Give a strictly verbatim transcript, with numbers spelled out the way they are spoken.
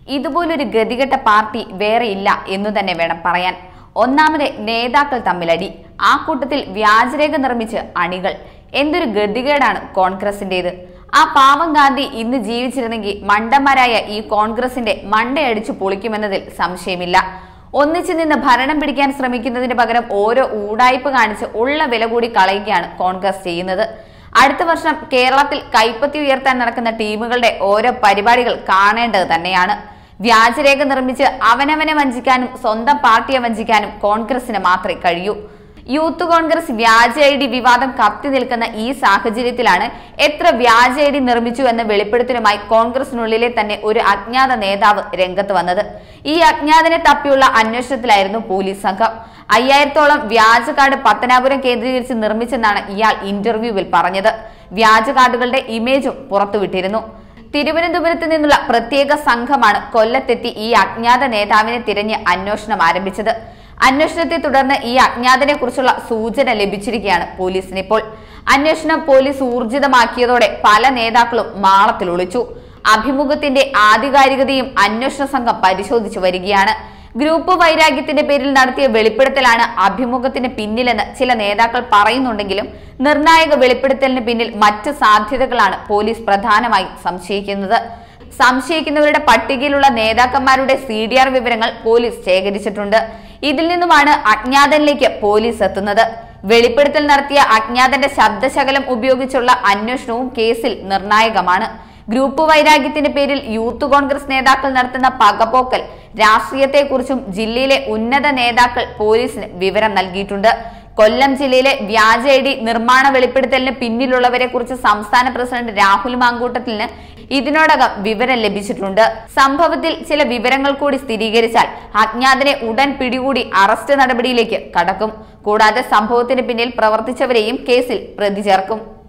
ഇതുപോലൊരു ഗതികെട്ട പാർട്ടി വേറെയില്ല എന്നു തന്നെ വേണം പറയാൻ. ഒന്നാമത് നേതാക്കൾ തമ്മിലടി, ആ കൂട്ടത്തിൽ വ്യാജരേഖ നിർമ്മിച്ച് അണികൾ. എന്തൊരു ഗതികേടാണ് കോൺഗ്രസിന്റേത്. ആ പാവം ഗാന്ധി ഇന്ന് ജീവിച്ചിരുന്നെങ്കിൽ മണ്ടന്മാരായ ഈ കോൺഗ്രസിന്റെ മണ്ടയടിച്ചു പൊളിക്കുമെന്നതിൽ സംശയമില്ല. ഒന്നിച്ചു നിന്ന് ഭരണം പിടിക്കാൻ ശ്രമിക്കുന്നതിന് പകരം ഓരോ ഊടായ്പ കാണിച്ച് ഉള്ള വില കൂടി കളയുകയാണ് കോൺഗ്രസ് ചെയ്യുന്നത്. അടുത്ത വർഷം കേരളത്തിൽ കൈപ്പത്തി ഉയർത്താൻ നടക്കുന്ന ടീമുകളുടെ ഓരോ പരിപാടികൾ കാണേണ്ടത് തന്നെയാണ്. വ്യാജരേഖ നിർമ്മിച്ച് അവനവനെ വഞ്ചിക്കാനും സ്വന്തം പാർട്ടിയെ വഞ്ചിക്കാനും കോൺഗ്രസിന് മാത്രമേ കഴിയൂ. യൂത്ത് കോൺഗ്രസ് വ്യാജ ഐ ഡി വിവാദം കത്തി നിൽക്കുന്ന ഈ സാഹചര്യത്തിലാണ് എത്ര വ്യാജ ഐ ഡി നിർമ്മിച്ചു എന്ന വെളിപ്പെടുത്തലുമായി കോൺഗ്രസിനുള്ളിലെ തന്നെ ഒരു അജ്ഞാത നേതാവ് രംഗത്ത് വന്നത്. ഈ അജ്ഞാതനെ തപ്പിയുള്ള അന്വേഷണത്തിലായിരുന്നു പോലീസ് സംഘം. അയ്യായിരത്തോളം വ്യാജ കാർഡ് പത്തനാപുരം കേന്ദ്രീകരിച്ച് നിർമ്മിച്ചെന്നാണ് ഇയാൾ ഇന്റർവ്യൂവിൽ പറഞ്ഞത്. വ്യാജ കാർഡുകളുടെ ഇമേജും പുറത്തുവിട്ടിരുന്നു. തിരുവനന്തപുരത്ത് നിന്നുള്ള പ്രത്യേക സംഘമാണ് കൊല്ലത്തെത്തി ഈ അജ്ഞാത നേതാവിനെ തിരഞ്ഞ് അന്വേഷണം ആരംഭിച്ചത്. അന്വേഷണത്തെ തുടർന്ന് ഈ അജ്ഞാതനെ കുറിച്ചുള്ള സൂചന ലഭിച്ചിരിക്കുകയാണ് പോലീസിനിപ്പോൾ. അന്വേഷണം പോലീസ് ഊർജിതമാക്കിയതോടെ പല നേതാക്കളും മാളത്തിൽ ഒളിച്ചു. അഭിമുഖത്തിന്റെ ആധികാരികതയും അന്വേഷണ സംഘം പരിശോധിച്ചു വരികയാണ്. ഗ്രൂപ്പ് വൈരാഗ്യത്തിന്റെ പേരിൽ നടത്തിയ വെളിപ്പെടുത്തലാണ് അഭിമുഖത്തിന് പിന്നിലെന്ന് ചില നേതാക്കൾ പറയുന്നുണ്ടെങ്കിലും നിർണായക വെളിപ്പെടുത്തലിന് പിന്നിൽ മറ്റ് സാധ്യതകളാണ് പോലീസ് പ്രധാനമായും സംശയിക്കുന്നത്. സംശയിക്കുന്നവരുടെ പട്ടികയിലുള്ള നേതാക്കന്മാരുടെ സി ഡി ആർ വിവരങ്ങൾ പോലീസ് ശേഖരിച്ചിട്ടുണ്ട്. ഇതിൽ നിന്നുമാണ് അജ്ഞാതനിലേക്ക് പോലീസ് എത്തുന്നത്. വെളിപ്പെടുത്തൽ നടത്തിയ അജ്ഞാതന്റെ ശബ്ദശകലം ഉപയോഗിച്ചുള്ള അന്വേഷണവും കേസിൽ നിർണായകമാണ്. ഗ്രൂപ്പ് വൈരാഗ്യത്തിന്റെ പേരിൽ യൂത്ത് കോൺഗ്രസ് നേതാക്കൾ നടത്തുന്ന പകപോക്കൽ രാഷ്ട്രീയത്തെക്കുറിച്ചും ജില്ലയിലെ ഉന്നത നേതാക്കൾ പോലീസിന് വിവരം നൽകിയിട്ടുണ്ട്. കൊല്ലം ജില്ലയിലെ വ്യാജ ഐ ഡി നിർമ്മാണ വെളിപ്പെടുത്തലിന് പിന്നിലുള്ളവരെ കുറിച്ച് സംസ്ഥാന പ്രസിഡന്റ് രാഹുൽ മാങ്കൂട്ടത്തിന് ഇതിനോടകം വിവരം ലഭിച്ചിട്ടുണ്ട്. സംഭവത്തിൽ ചില വിവരങ്ങൾ കൂടി സ്ഥിരീകരിച്ചാൽ അജ്ഞാതനെ ഉടൻ പിടികൂടി അറസ്റ്റ് നടപടിയിലേക്ക് കടക്കും. കൂടാതെ സംഭവത്തിന് പിന്നിൽ പ്രവർത്തിച്ചവരെയും കേസിൽ പ്രതി ചേർക്കും.